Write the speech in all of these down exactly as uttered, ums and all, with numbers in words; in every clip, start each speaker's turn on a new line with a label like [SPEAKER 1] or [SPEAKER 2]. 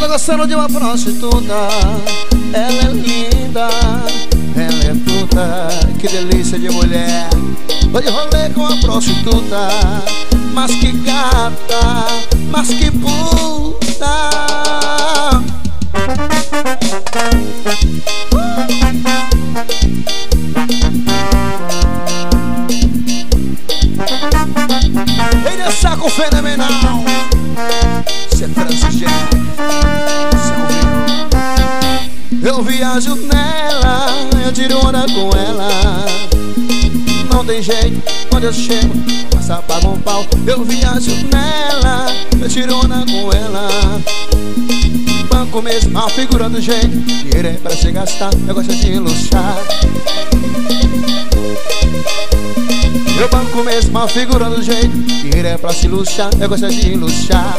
[SPEAKER 1] tô gostando de uma prostituta. Ela é linda, ela é puta, que delícia de mulher. Tô de rolê com a prostituta, mas que gata, mas que puta. Ei, de saco fenomenal. Cê é Francis G. Eu viajo nela, eu tiro onda com ela. Não tem jeito, quando eu chego, passa, paga um pau. Eu viajo nela, eu tiro onda com ela. Banco mesmo, a figura do jeito, dinheiro é pra se gastar, eu gosto de luxar. Eu banco mesmo, a figura do jeito, dinheiro é pra se luxar, eu gosto de luxar.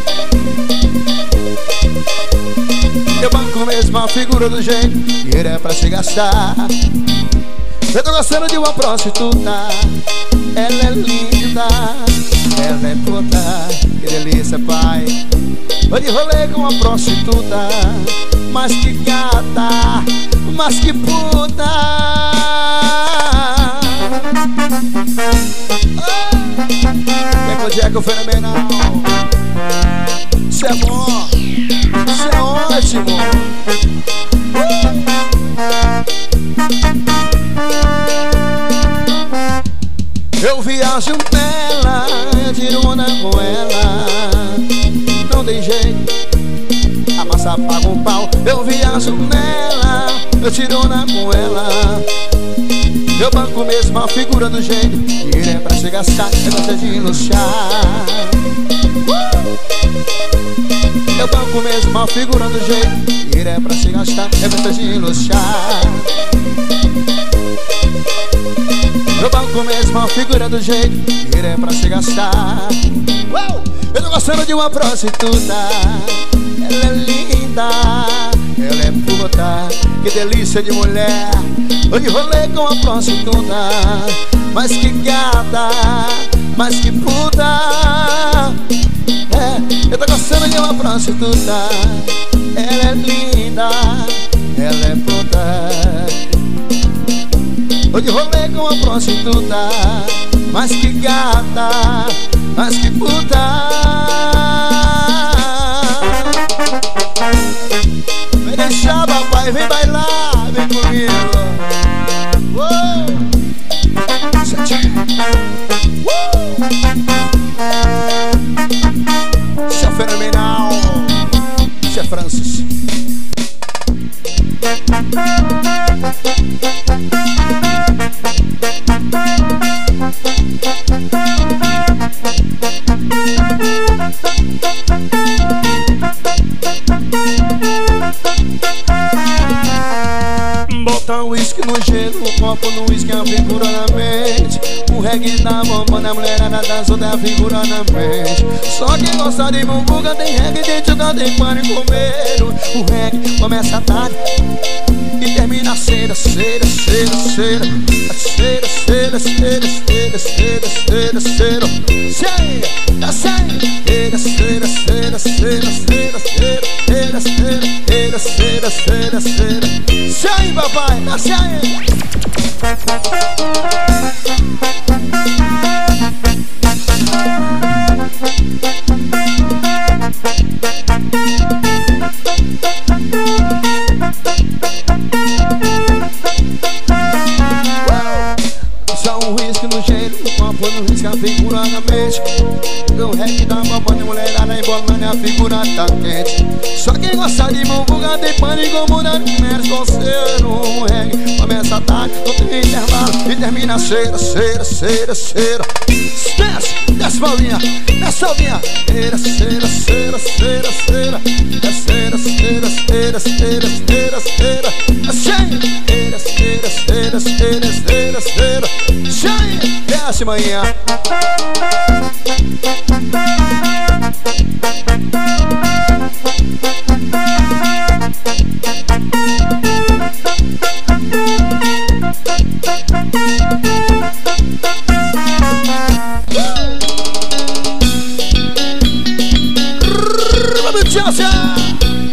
[SPEAKER 1] Eu banco mesmo, a figura do jeito, dinheiro é pra se gastar. Eu tô gostando de uma prostituta, ela é linda, ela é puta, que delícia, pai. Tô de rolê com uma prostituta, mas que gata, mas que puta. Michael Jackson fenomenal. Isso é bom, isso é ótimo. Eu viajo nela, eu tiro onda com ela. Não tem jeito, a massa paga um pau. Eu viajo nela, eu tiro onda com ela. Eu banco mesmo a figura do jeito, dinheiro é pra se gastar, eu gosto de luxar. Eu banco mesmo a figura do jeito, dinheiro é pra se gastar, eu gosto de luxar. Eu banco mesmo a figura do jeito, dinheiro é pra se gastar. Uou! Eu tô gostando de uma prostituta, ela é linda, ela é puta, que delícia de mulher. Tô de rolê com a prostituta, mas que gata, mas que puta. É, eu tô gostando de uma prostituta, ela é linda, ela é puta. Tô de rolê com a prostituta, mas que gata, mas que puta. Vem deixar, papai, vem bailar, vem comigo. Uou! Uh! Isso é fenomenal. Isso é Francis. Bota o uísque no gelo, o copo no uísque, a figura na mente. O reggae da bombona, a mulherada dança da figura na mente. Só quem gosta de bumbuga tem reggae, tem tchuga, tem pânico comeiro. O reggae começa tarde e termina cedo, cedo, cedo, cedo. Cedo, cedo, cedo, cedo, cedo, cedo, cedo. Cedo, tá cedo. Cedo, cedo, cedo, cedo, cedo, cedo, cedo, cedo, cedo, cedo, cedo. Sai, papai, tá sai. Só um uísque no gelo, o copo no uísque, a figura na mente. O reggae da mamãe, mulherada embolando, a figura tá quente. Só quem gosta de bumbuga tem pânico, mudando menos conselho. O reggae começa tarde, não tem intervalo e termina cedo, cedo, cedo, cedo. Desce, desce, Paulinha, desce, Paulinha. Cedo, cedo, cedo, cedo, cedo. Desce, cedo, cedo, cedo, cedo, cedo, cedo. Cedo, cedo, cedo, cedo, cedo, cedo. Desce, manhã. Vamos, tchau, tchau.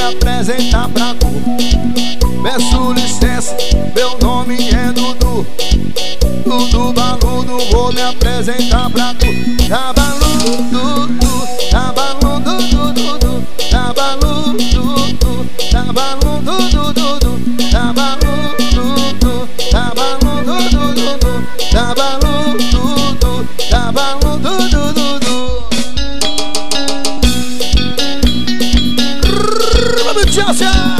[SPEAKER 1] apresentar pra tu. Peço licença, meu nome é Dudu. Dudu Baludo, vou me apresentar pra tu. Tá baludo, Dudu, tá baludo, Dudu, tá baludo, Dudu, tá baludo, Dudu, tá baludo, Dudu, tá baludo, Dudu, tá baludo, Dudu, tá baludo, Dudu. Vamos, tchau, tchau.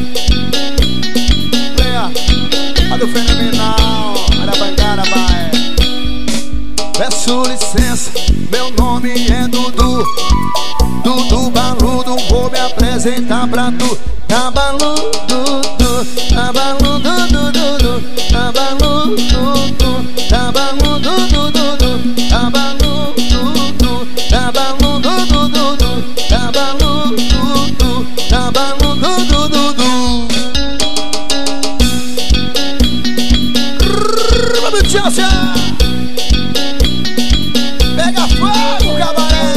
[SPEAKER 1] Olha o fenomenal, olha a bancada, vai. Peço licença, meu nome é Dudu. Dudu Baludo, vou me apresentar pra tu. Tá baludo, Dudu, tá baludo, Dudu, tá baludo, Dudu, tá baludo, Dudu, tá baludo, Dudu, tá baludo, Dudu, tá baludo, Dudu, tá baludo, Dudu. Tchau, tchau. Pega fogo, cabaré.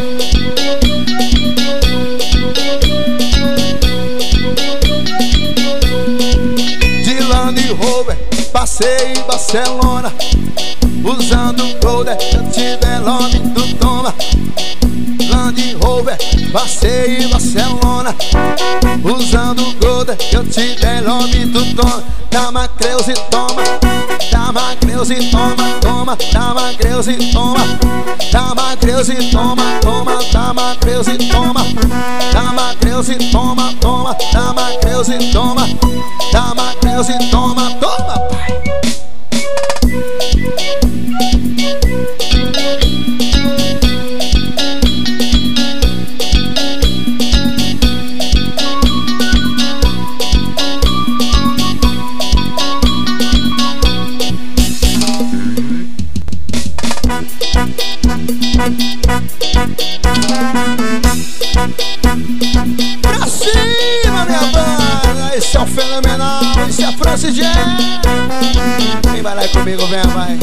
[SPEAKER 1] De Land Rover, passei em Barcelona, usando o Golden, eu tiver nome, tu toma. Land Rover, passei em Barcelona, usando o Golden, eu tiver nome, tu toma. Dá Creus e toma. Dá Creus e toma, toma, dá Creus e toma. Dá Creus e toma, toma, dá Creus e toma. Dá Creus e toma, toma, dá Creus e toma. Dá Creus e toma, toma, pai. Pra cima, minha banda. Esse é o fenomenal, esse é Francis Jazz. Quem vai lá comigo, vem, vai.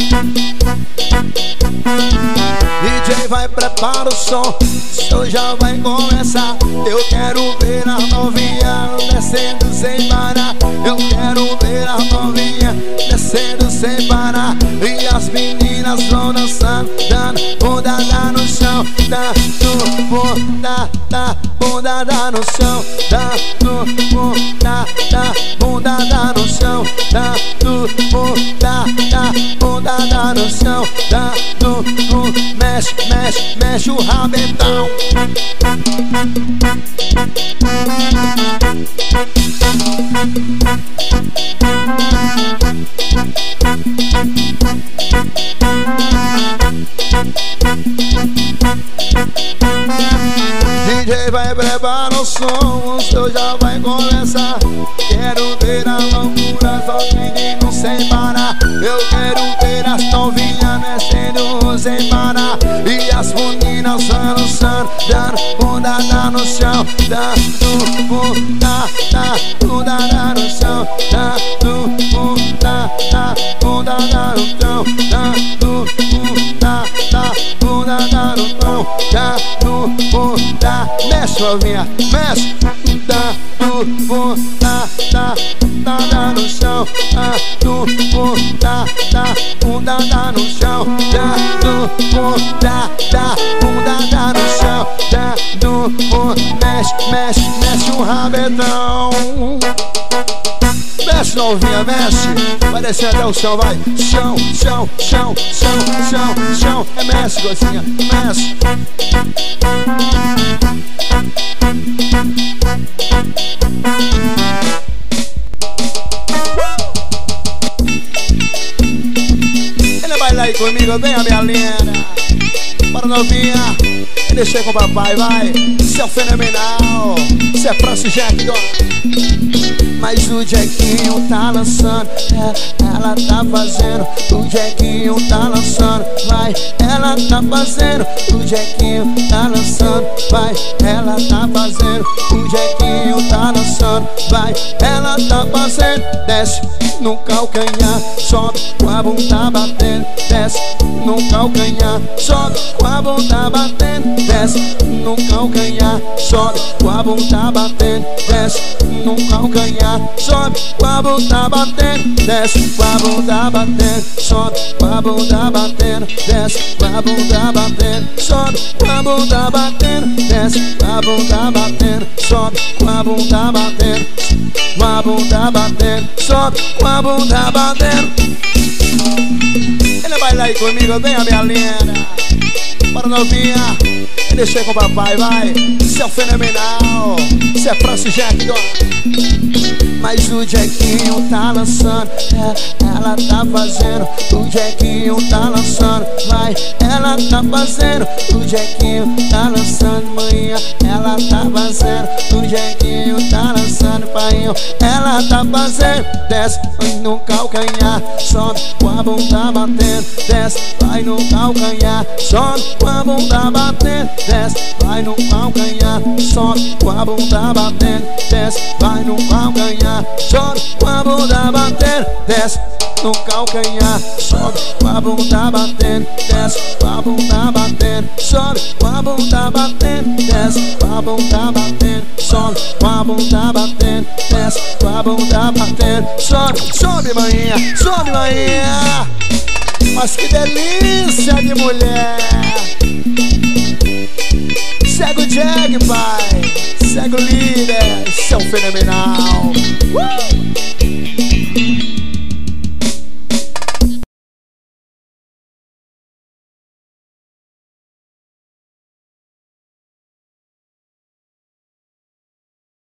[SPEAKER 1] D J vai, prepara o som, o show já vai começar. Eu quero ver as novinhas descendo sem parar. Eu quero ver as novinhas descendo sem parar. E as meninas vão dançando, dando bundada no chão. Dando bundada, bundada no chão. Dando bundada, bundada no chão. Dando bundada, bundada no chão. Dando bundada, mexe, mexe, mexe o rabetão. D J vai preparar o som, o show já vai começar. Quero ver a loucura, só pedindo sem parar. Eu quero ver as novinhas mexendo sem parar. E as meninas dançando, dando bundada no chão. Dando bundada, bundada no chão. Dando bundada, bundada no chão. Dando bundada, bundada no chão. Dando bundada, mexe novinha, mexe. Dando bundada, bundada no chão. Dando bundada, bundada no chão. Dando bundada, bundada no chão. Dando bundada, mexe, mexe, mexe o rabetão. Mexe novinha, mexe. Vai descer até o chão, vai. Chão, chão, chão, chão, chão, chão. É mexe, gocinha, mexe. Ele vai lá aí comigo, vem a minha linda. Bora novinha, deixa com o papai, vai. Isso é fenomenal. Isso é Francis Jack, ó. Mas o Jequinho tá lançando, é, ela tá fazendo. O Jequinho tá lançando, vai, ela tá fazendo. O Jequinho tá lançando, vai, ela tá fazendo. O Jequinho tá lançando, vai, ela tá fazendo. Desce no calcanhar, sobe com a bunda batendo. Desce no calcanhar, sobe com a bunda batendo. Desce no calcanhar, sobe com a bunda batendo. Desce no calcanhar, sobe com a bunda batendo. Desce com a bunda batendo, sobe com a bunda batendo. Desce com a bunda batendo, sobe com a bunda batendo. Desce com a bunda batendo, sobe com a bunda batendo. Com a bunda batendo, sobe com a bunda batendo. Ele vai lá aí comigo, vem a minha linda. Bora novinha, deixa com o papai, vai. Isso é fenomenal, isso é Francis Jack, ó. Mas o Jequinho tá lançando, é, ela tá fazendo. O Jequinho tá lançando, vai, ela tá fazendo. O Jequinho tá lançando, manhã, ela tá fazendo. O Jequinho tá lançando, pai, ela tá fazendo. Desce no calcanhar, sobe com a bunda batendo. Desce, vai no calcanhar, sobe com a bunda batendo. Desce, vai no calcanhar, sobe com a bunda batendo. Desce, vai no calcanhar, sobe com a bunda batendo. Desce no calcanhar, sobe com a bunda batendo. Desce com a bunda batendo, sobe com a bunda batendo. Desce com a bunda batendo, sobe com a bunda batendo. Desce com a bunda batendo, sobe, sobe manhinha, sobe manhinha. Mas que delícia de mulher. Segue o Jack, pai, segue o líder, isso é um fenomenal. uh!